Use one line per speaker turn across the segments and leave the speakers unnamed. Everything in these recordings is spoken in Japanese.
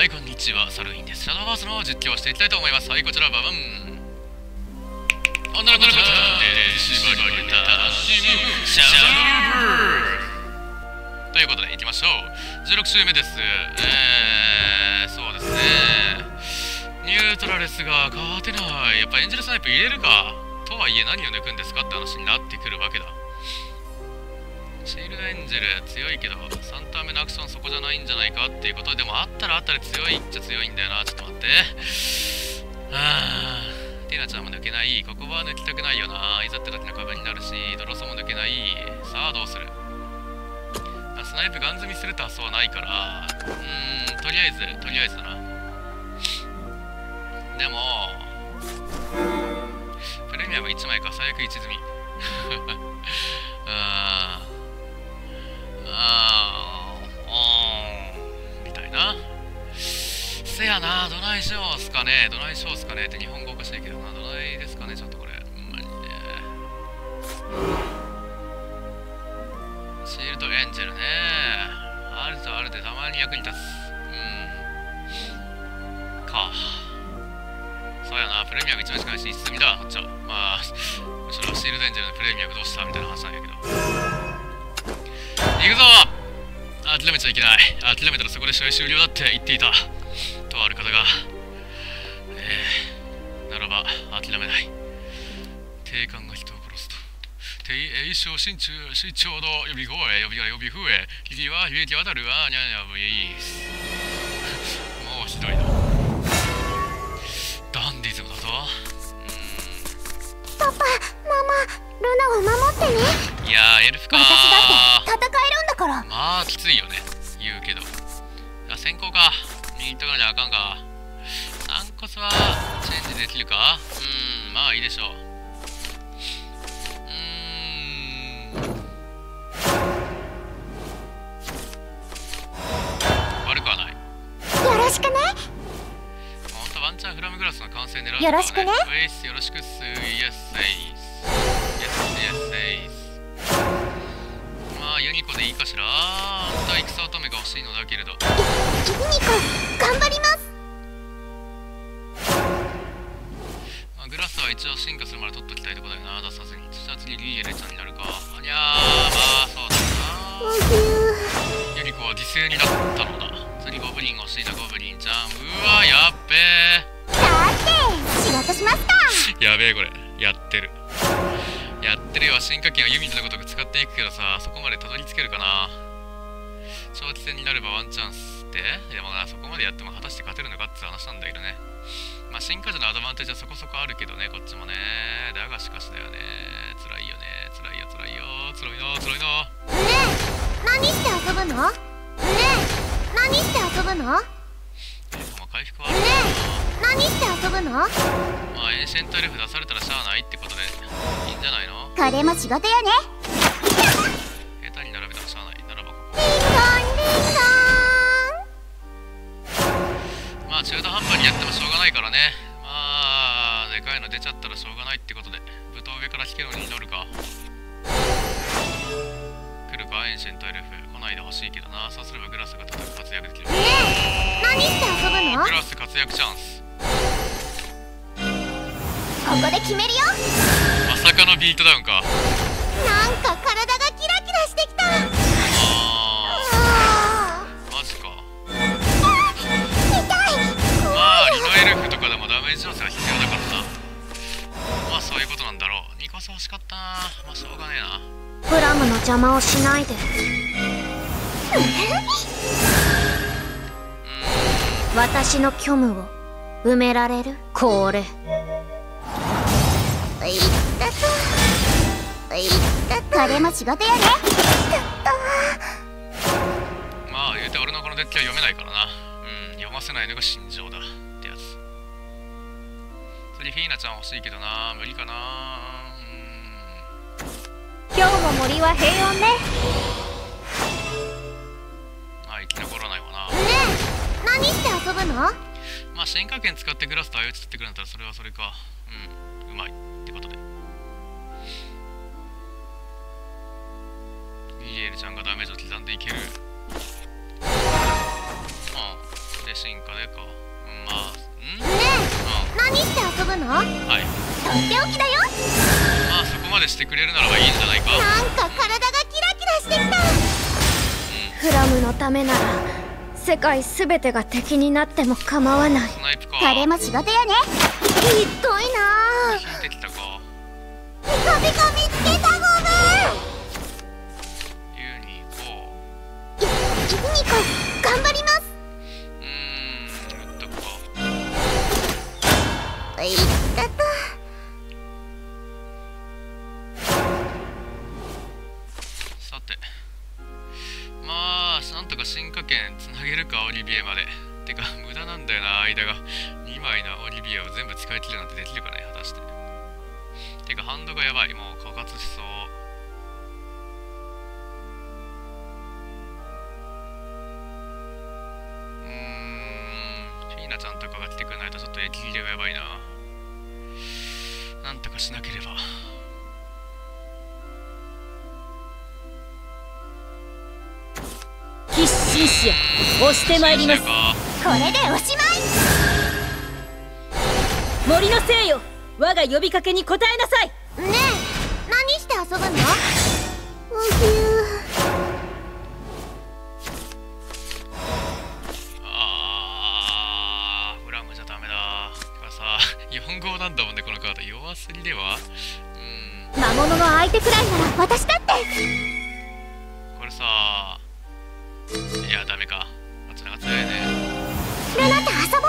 はい、こんにちは、サルウィンです。シャドウバースの実況をしていきたいと思います。はい、こちらババン。女の子で縛りを楽しむシャドウバースということでいきましょう。16週目です。そうですね。ニュートラレスが勝てない。やっぱエンジェルスナイプ入れるか。とはいえ何を抜くんですかって話になってくるわけだ。シールドエンジェル強いけど3ターン目のアクションそこじゃないんじゃないかっていうことでもあったらあったで強いっちゃ強いんだよな。ちょっと待って。ティナちゃんも抜けない。ここは抜きたくないよな。いざって時の壁になるしドロソも抜けない。さあどうする。スナイプガン積みすると発想はないからとりあえずだな。でもプレミアム1枚か最悪1積みみたいな。せやな、どないしようすかねって日本語おかしいけどな。どないですかね、ちょっとこれ。マジで。シールドエンジェルね。あるとあるでたまに役に立つ。そうやな、プレミアム1枚しかないし、1積みだ、こっちは。まあ、むしろシールドエンジェルのプレミアムどうしたみたいな話なんやけど。行くぞ。諦めちゃいけない。諦めたらそこで試合終了だって言っていた。とある方が。ならば、諦めない。定款が人を殺すと。定栄称身長の呼び声、呼び増え、響きは響き渡るわ、にゃにゃぶい。もうひどいな。ダンディズムだぞ。
パパ、ママ、ルナを守ってね。
いやー、エルフかー。
私だって戦えるんだから。
まあきついよね、言うけど。先行か。右とかにあかんか。軟骨はチェンジできるか。まあいいでしょう。悪くはない。
よろしくね。
ほんとワンチャンフラムグラスの完成狙う、ね、
よろしくね。
よろしくっす。イエスエイス。まあユニコでいいかしら。あんた戦乙女が欲しいのだけれど。ユ
ニコ頑張ります。
まあ、グラスは一応進化するまで取っときたいとこだよな。出さずに。そしたら次リーエレちゃんになるか。あにゃー、まあそうだな。ユニコは犠牲になったのだ。次ゴブリン欲しいな。ゴブリンちゃん。うわやっべえ。
だって仕事しますか。
やべえこれ。やってるよ。進化権はユミズのごとく使っていくけどさ、そこまでたどり着けるかな。長期戦になればワンチャンスって。でもな、そこまでやっても果たして勝てるのかって話なんだけどね。まあ進化時のアドバンテージはそこそこあるけどね、こっちもね。だがしかしだよね。辛いよね。辛いな。
ねえ、何して遊ぶの。
回復はあるかな。
ねえ、何して遊ぶの。
まあエンシェントエルフ出されたらしゃあないってことでいいんじゃないの。
これも仕事よね。
下手に並べたらしゃあない。ならばここ。
リンゴン。
まあ中途半端にやってもしょうがないからね。まあでかいの出ちゃったらしょうがないってことで舞踏上から引けるのに乗るか。来るかエンシェントエルフ。来ないでほしいけどな。そうすればグラスが高く活躍できる。
ねえ、何して遊ぶの。
グラス活躍チャンス。
ここで決めるよ。
まさかのビートダウンか。
なんか体がキラキラしてきた。
マジか。
痛い。
まあリノエルフとかでもダメージ調整が必要だからな。まあそういうことなんだろう。2個差欲しかったな。まあしょうがねえな。
プラムの邪魔をしないで。私の虚無を埋められる。これこれも仕事やね。
まあ言うて俺のこのデッキは読めないからな。読ませないのが心情だってやつ。次フィーナちゃん欲しいけどな。無理かな。
今日も森は平穏ね。
生き残らないわな。
ねえ、何して遊ぶの。
まあ進化権使ってグラスと相打ち取ってくるんだったらそれはそれか。うまいってことで。リエルちゃんがダメージを刻んでいける。でで進化でか。まあ
ねえ、何して遊ぶの？
はい。
とっておきだよ。
まあそこまでしてくれるならばいいんじゃないか。
なんか体がキラキラしてきた。フラムのためなら世界すべてが敵になっても構わない。
スナイプか。
彼も仕事よね。ひどいな。
引いてきたか。
ピカピカ見つけた。ごめん。
ユニコ。
ユニコ頑張ります。
打っとくか。
いったと。
さて、まあなんとか進化圏つなげるか、オリビエまで。てか無駄なんだよな、間が。2枚のオリビエを全部使い切るなんてできるかね、果たして。てかハンドがやばい、もう枯渇しそう。フィーナちゃんとかが来てくれないとちょっと駅切れがやばいな。なんとかしなければ。
必死しや押してまいります。
これでおしまい。
森の精よ、我が呼びかけに応えなさい。
ねえ、何して遊ぶの？
フラムじゃダメだ。てかさ、4号なんだもんね、このカード。弱すぎでは。
魔物の相手くらいなら私だって。
これさ、いやダメか。あっちのが強いね。
ルナと遊ぼう。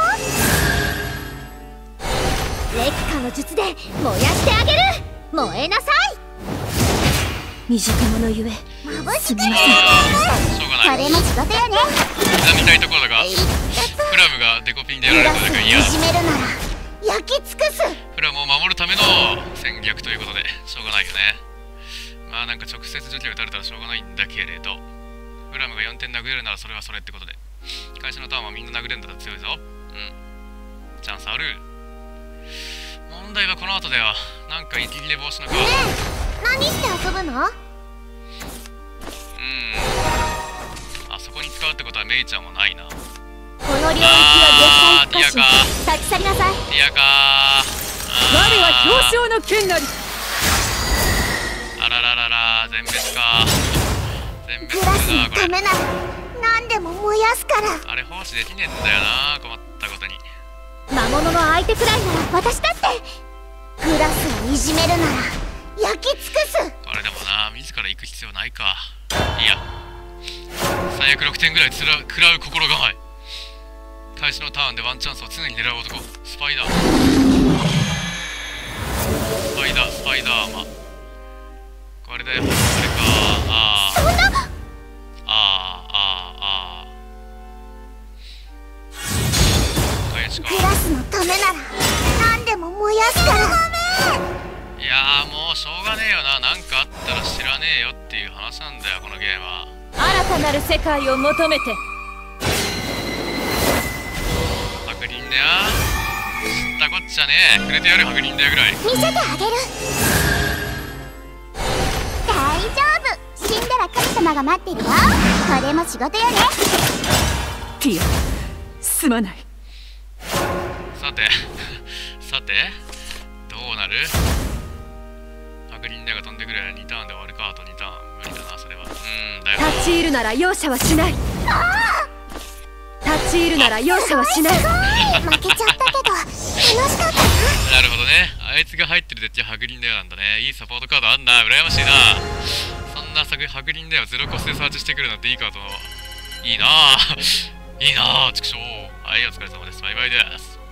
烈火の術で燃やしてあげる。燃えなさい。
未熟者ゆえ
眩しく
しょうがない。
彼も仕事よね。
見たいところだが、フラムがデコピンでやられたのが嫌。
いじめるなら焼き尽くす。
フラムを守るための戦略ということでしょうがないよね。まあなんか直接除去打たれたらしょうがないんだけれど、フラムが4点殴れるならそれはそれってことで、会社のターンはみんな殴れるんだったら強いぞ。チャンスある。問題はこの後だよ。なんか息切れ防止のカード。
何して遊ぶの？
あそこに使うってことはメイちゃんもないな。
この領域は絶対不可侵。立ち去りなさい。
ティアカー。
我は表彰の剣なり。
あらららら、全滅か。全
グラスの
滅だな、これ。
ためなら何でも燃やすから。
あれ奉仕できねえんだよな、困ったことに。
魔物の相手くらいなら私だって。グラスをいじめるなら焼き尽くす。
これでもな、自ら行く必要ないか。いや、最悪6点ぐらい食らう心構え。開始のターンでワンチャンスを常に狙う男。スパイダーマン。これでこれか。返しか。
グラスのためなら何でも燃やすから。
いやーもうしょうがねえよな。なんかあったら知らねえよっていう話なんだよ、このゲームは。
新たなる世界を求めて。
白輪だよ。知ったこっちゃねえ。くれてやる、白輪だよぐらい。
見せてあげる。大丈夫。死んだら神様が待ってるわ。これも仕事よね。
ティア、すまない。
さてどうなる？白輪だよが飛んでくれ。2ターンで終わるか。あと2ターン無理だな、それは。だよな。
立ち入るなら容赦はしない。立ち入るなら容赦はしない。
負けちゃったけど楽しかったな。
なるほどね。あいつが入ってるデッキは白輪だよなんだね。いいサポートカードあんな。羨ましいな。そんな白輪だよゼロコスでサーチしてくるなんていいカード。いいなぁ。いいなぁ、畜生。はい、お疲れ様です。バイバイです。